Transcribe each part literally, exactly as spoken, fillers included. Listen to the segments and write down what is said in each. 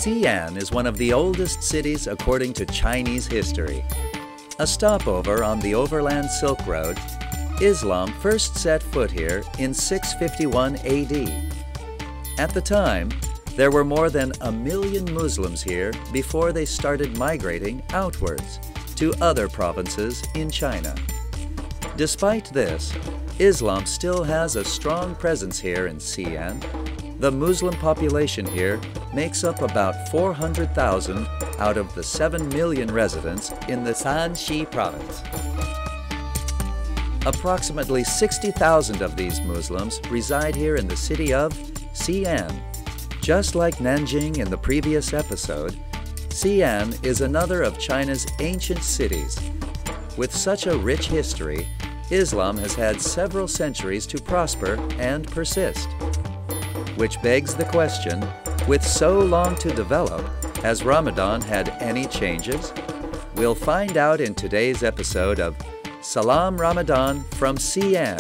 Xi'an is one of the oldest cities according to Chinese history. A stopover on the Overland Silk Road, Islam first set foot here in six fifty-one A D. At the time, there were more than a million Muslims here before they started migrating outwards to other provinces in China. Despite this, Islam still has a strong presence here in Xi'an. The Muslim population here makes up about four hundred thousand out of the seven million residents in the Shanxi province. Approximately sixty thousand of these Muslims reside here in the city of Xi'an. Just like Nanjing in the previous episode, Xi'an is another of China's ancient cities. With such a rich history, Islam has had several centuries to prosper and persist. Which begs the question, with so long to develop, has Ramadan had any changes? We'll find out in today's episode of Salam Ramadan from Xi'an.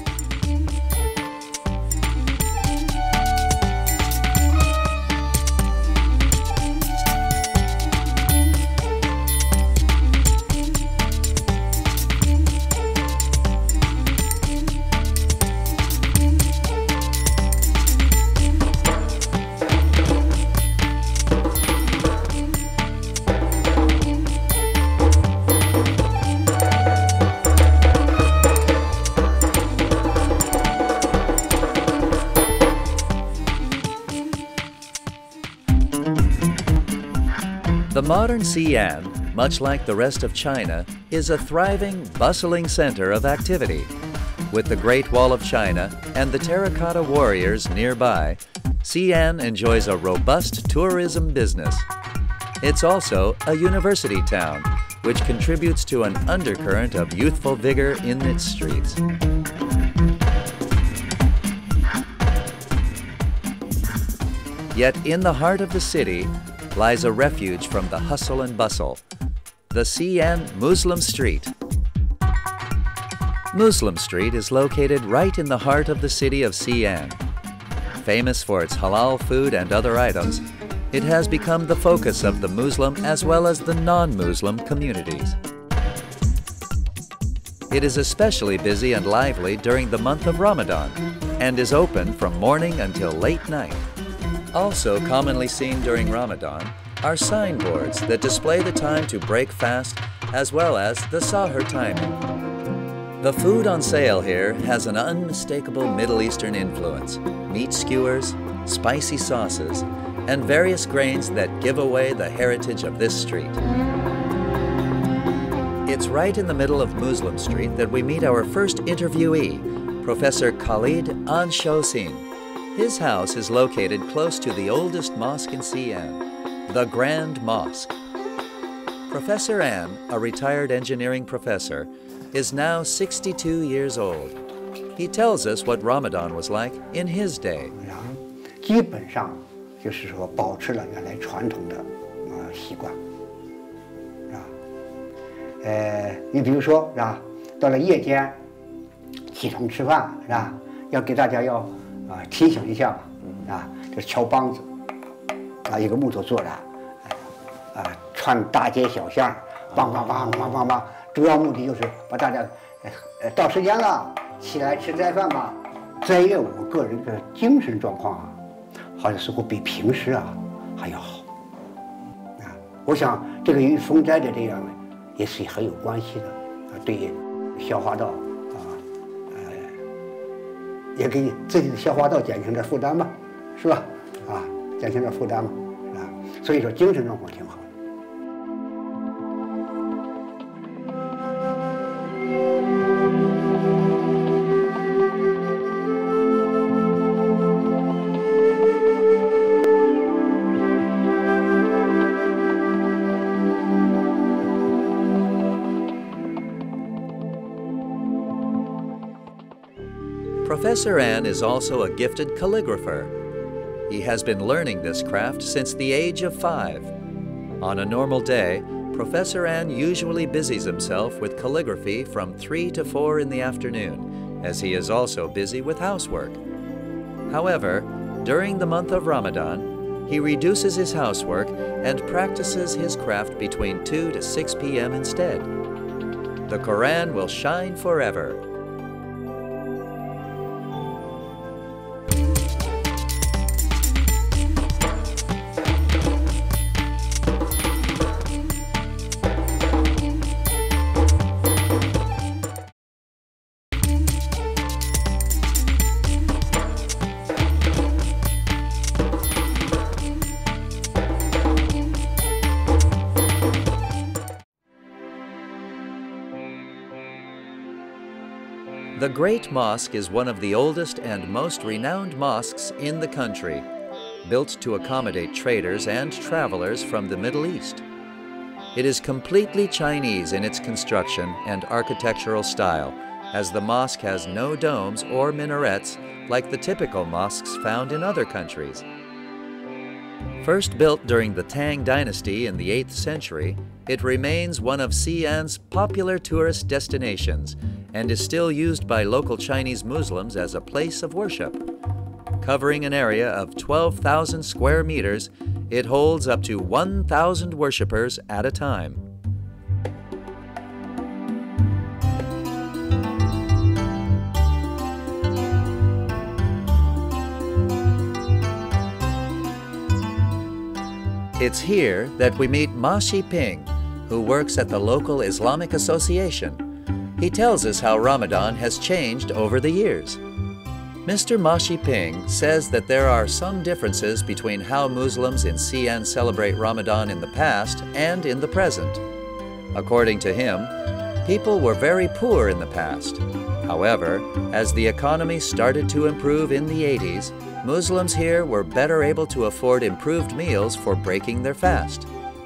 The modern Xi'an, much like the rest of China, is a thriving, bustling center of activity. With the Great Wall of China and the terracotta warriors nearby, Xi'an enjoys a robust tourism business. It's also a university town, which contributes to an undercurrent of youthful vigor in its streets. Yet in the heart of the city lies a refuge from the hustle and bustle, the Xi'an Muslim Street. Muslim Street is located right in the heart of the city of Xi'an. Famous for its halal food and other items, it has become the focus of the Muslim as well as the non-Muslim communities. It is especially busy and lively during the month of Ramadan and is open from morning until late night. Also commonly seen during Ramadan are signboards that display the time to break fast as well as the sahur timing. The food on sale here has an unmistakable Middle Eastern influence: meat skewers, spicy sauces, and various grains that give away the heritage of this street. It's right in the middle of Muslim Street that we meet our first interviewee, Professor Khalid Anshosin. His house is located close to the oldest mosque in Xi'an, the Grand Mosque. Professor An, a retired engineering professor, is now sixty-two years old. He tells us what Ramadan was like in his day. 基本上就是说保持了原来传统的呃习惯，是吧？呃，你比如说是吧，到了夜间起床吃饭是吧？要给大家要啊、呃、提醒一下吧，啊，就是敲梆子，啊，一个木头做的，啊，穿大街小巷，梆梆梆梆梆梆，主要目的就是把大家，呃，到时间了，起来吃斋饭吧。斋月我个人的精神状况啊，好像似乎比平时啊还要好，啊，我想这个与封斋的这样呢，也是很有关系的，啊，对消化道。 也给自己的消化道减轻点负担嘛，是吧？啊，减轻点负担嘛，是吧？所以说精神状况挺好的。 Professor An is also a gifted calligrapher. He has been learning this craft since the age of five. On a normal day, Professor An usually busies himself with calligraphy from three to four in the afternoon, as he is also busy with housework. However, during the month of Ramadan, he reduces his housework and practices his craft between two to six p m instead. The Quran will shine forever. The Great Mosque is one of the oldest and most renowned mosques in the country, built to accommodate traders and travelers from the Middle East. It is completely Chinese in its construction and architectural style, as the mosque has no domes or minarets like the typical mosques found in other countries. First built during the Tang Dynasty in the eighth century, it remains one of Xi'an's popular tourist destinations and is still used by local Chinese Muslims as a place of worship. Covering an area of twelve thousand square meters, it holds up to one thousand worshippers at a time. It's here that we meet Ma Xiping, who works at the local Islamic Association. He tells us how Ramadan has changed over the years. Mister Ma Xiping says that there are some differences between how Muslims in Xi'an celebrate Ramadan in the past and in the present. According to him, people were very poor in the past. However, as the economy started to improve in the eighties, Muslims here were better able to afford improved meals for breaking their fast.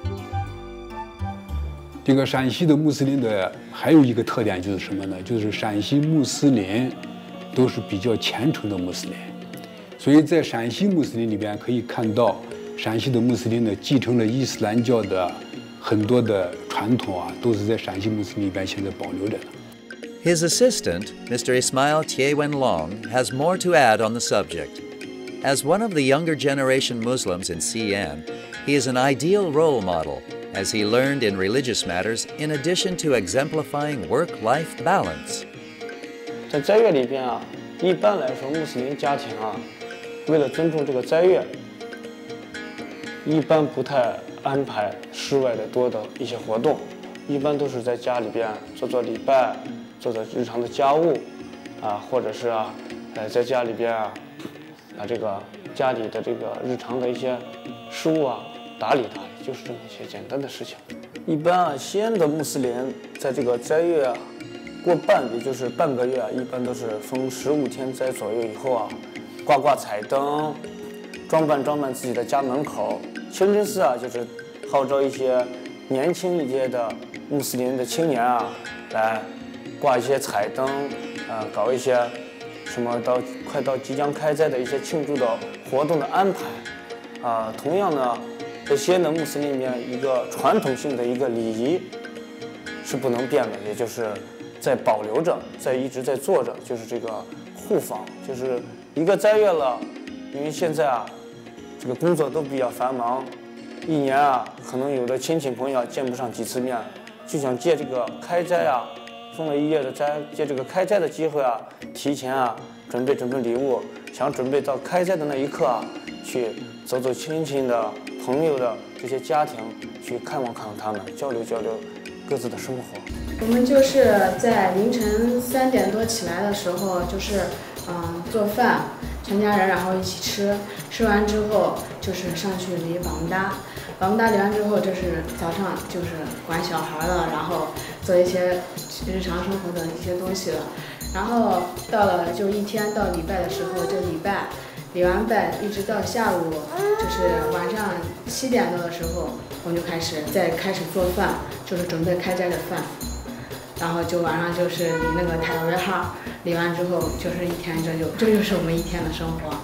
这个陕西的穆斯林的还有一个特点就是什么呢？就是陕西穆斯林都是比较虔诚的穆斯林，所以在陕西穆斯林里边可以看到，陕西的穆斯林呢继承了伊斯兰教的很多的传统啊，都是在陕西穆斯林里边现在保留着的。 His assistant, Mister Ismail Tiewenlong, has more to add on the subject. As one of the younger generation Muslims in Xi'an, he is an ideal role model, as he learned in religious matters in addition to exemplifying work-life balance. 在斋月里边啊，一般来说，穆斯林家庭啊，为了尊重这个斋月，一般不太安排室外的多的一些活动，一般都是在家里边做做礼拜，做做日常的家务，啊，或者是啊，呃，在家里边啊。 把这个家里的这个日常的一些事务啊打理打理，就是这么一些简单的事情。一般啊，西安的穆斯林在这个斋月啊过半，也就是半个月啊，一般都是逢十五天斋左右以后啊，挂挂彩灯，装扮装扮自己的家门口。清真寺啊，就是号召一些年轻一些的穆斯林的青年啊，来挂一些彩灯，啊、呃，搞一些。 什么到快到即将开斋的一些庆祝的活动的安排，啊，同样呢，在西安的穆斯林里面，一个传统性的一个礼仪是不能变的，也就是在保留着，在一直在做着，就是这个护访，就是一个斋月了，因为现在啊，这个工作都比较繁忙，一年啊，可能有的亲戚朋友见不上几次面，就想借这个开斋啊。 封了一夜的斋，借这个开斋的机会啊，提前啊准备准备礼物，想准备到开斋的那一刻啊，去走走亲戚的、朋友的这些家庭，去看望看望他们，交流交流各自的生活。 我们就是在凌晨三点多起来的时候，就是嗯做饭，全家人然后一起吃，吃完之后就是上去理保温搭。 保温搭理完之后，就是早上就是管小孩了，然后做一些日常生活的一些东西了。然后到了就一天到礼拜的时候就礼拜，礼完拜一直到下午，就是晚上七点多的时候，我们就开始再开始做饭，就是准备开斋的饭。然后就晚上就是理那个塔罗号，理完之后就是一天这就这就是我们一天的生活。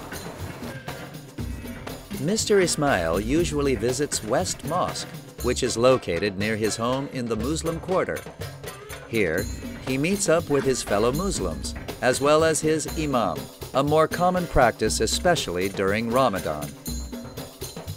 Mister Ismail usually visits West Mosque, which is located near his home in the Muslim quarter. Here, he meets up with his fellow Muslims, as well as his imam, a more common practice especially during Ramadan.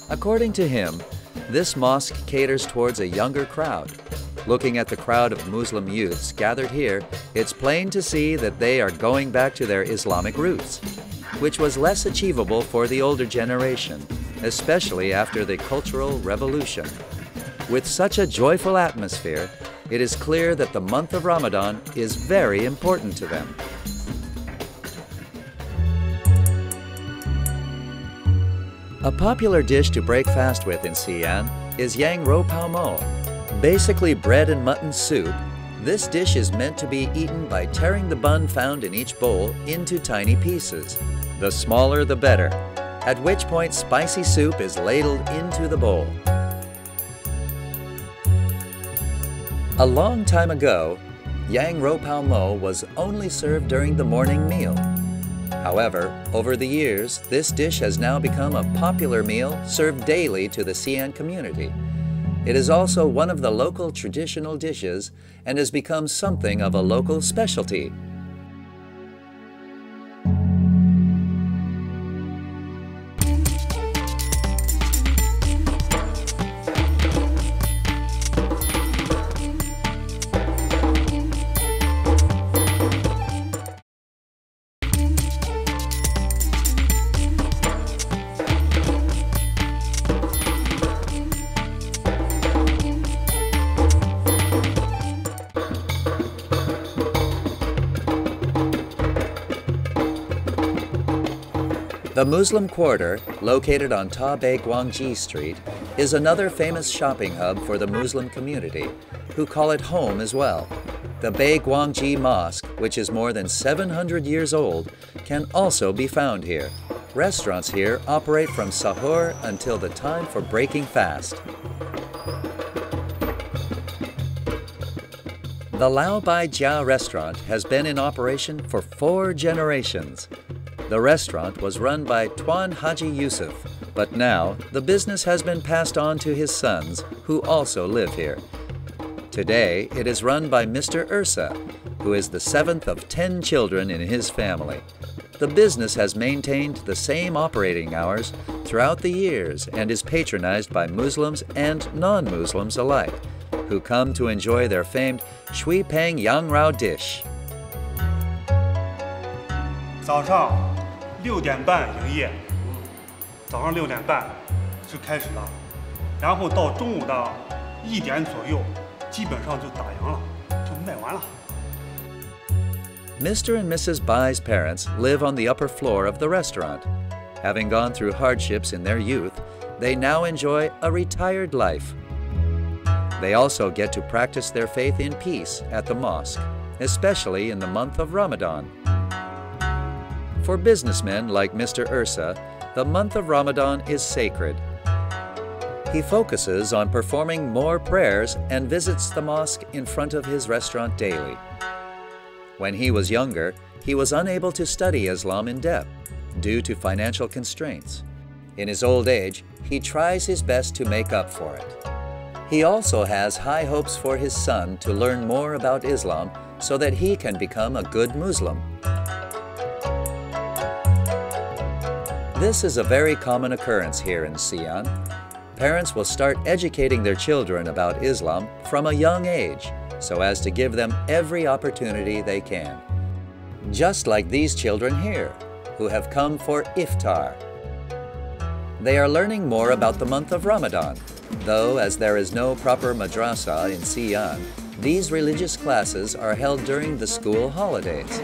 According to him, this mosque caters towards a younger crowd. Looking at the crowd of Muslim youths gathered here, it's plain to see that they are going back to their Islamic roots, which was less achievable for the older generation, especially after the Cultural Revolution. With such a joyful atmosphere, it is clear that the month of Ramadan is very important to them. A popular dish to break fast with in Xi'an is yang rou pao mo. Basically bread and mutton soup, this dish is meant to be eaten by tearing the bun found in each bowl into tiny pieces. The smaller the better, at which point spicy soup is ladled into the bowl. A long time ago, yang rou pao mo was only served during the morning meal. However, over the years, this dish has now become a popular meal served daily to the Xi'an community. It is also one of the local traditional dishes and has become something of a local specialty. The Muslim Quarter, located on Taipei Guangzhou Street, is another famous shopping hub for the Muslim community, who call it home as well. The Bei Guangzhou Mosque, which is more than seven hundred years old, can also be found here. Restaurants here operate from sahur until the time for breaking fast. The Lao Bai Jia restaurant has been in operation for four generations. The restaurant was run by Tuan Haji Yusuf, but now the business has been passed on to his sons, who also live here. Today, it is run by Mister Ursa, who is the seventh of ten children in his family. The business has maintained the same operating hours throughout the years and is patronized by Muslims and non-Muslims alike, who come to enjoy their famed Shui Peng Yang Rao dish. 早上六点半营业，早上六点半就开始了，然后到中午的一点左右，基本上就打烊了，就卖完了。 Mister and Missus Bai's parents live on the upper floor of the restaurant. Having gone through hardships in their youth, they now enjoy a retired life. They also get to practice their faith in peace at the mosque, especially in the month of Ramadan. For businessmen like Mister Ursa, the month of Ramadan is sacred. He focuses on performing more prayers and visits the mosque in front of his restaurant daily. When he was younger, he was unable to study Islam in depth due to financial constraints. In his old age, he tries his best to make up for it. He also has high hopes for his son to learn more about Islam so that he can become a good Muslim. This is a very common occurrence here in Xi'an. Parents will start educating their children about Islam from a young age, so as to give them every opportunity they can. Just like these children here, who have come for iftar. They are learning more about the month of Ramadan, though as there is no proper madrasa in Xi'an, these religious classes are held during the school holidays.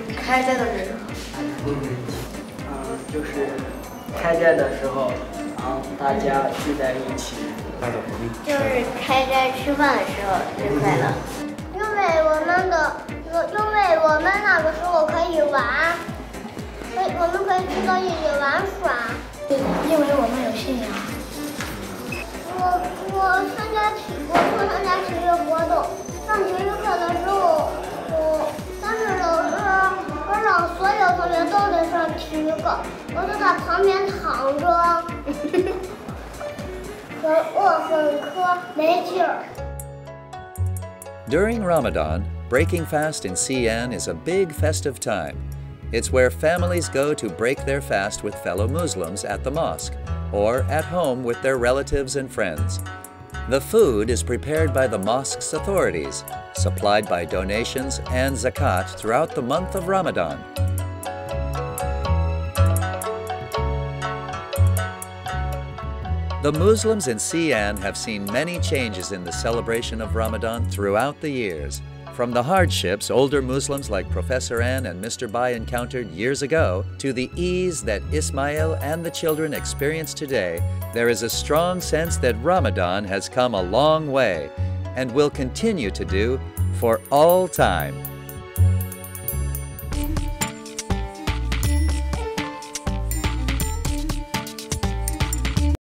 开斋的时候，然后大家聚在一起， 就是开斋吃饭的时候最快乐。因为我们的，因为我们那个时候可以玩，可以我们可以聚到一起玩耍。因为我们有信仰。我我参加体，我不参加体育活动。上体育课的时候，我但是老师说让所有同学都得上体育课。 我就在旁边躺着，很饿很渴，没劲儿。 During Ramadan, breaking fast in Xi'an is a big festive time. It's where families go to break their fast with fellow Muslims at the mosque, or at home with their relatives and friends. The food is prepared by the mosque's authorities, supplied by donations and zakat throughout the month of Ramadan. The Muslims in Xi'an have seen many changes in the celebration of Ramadan throughout the years. From the hardships older Muslims like Professor An and Mister Bai encountered years ago to the ease that Ismail and the children experience today, there is a strong sense that Ramadan has come a long way and will continue to do for all time.